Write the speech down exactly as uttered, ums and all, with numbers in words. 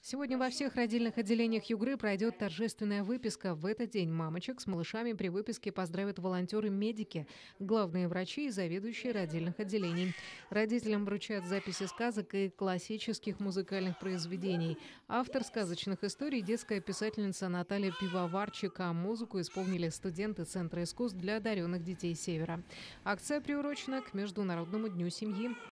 Сегодня во всех родильных отделениях Югры пройдет торжественная выписка. В этот день мамочек с малышами при выписке поздравят волонтеры-медики, главные врачи и заведующие родильных отделений. Родителям вручают записи сказок и классических музыкальных произведений. Автор сказочных историй – детская писательница Наталья Пивоварчик, а музыку исполнили студенты Центра искусств для одаренных детей Севера. Акция приурочена к Международному дню семьи.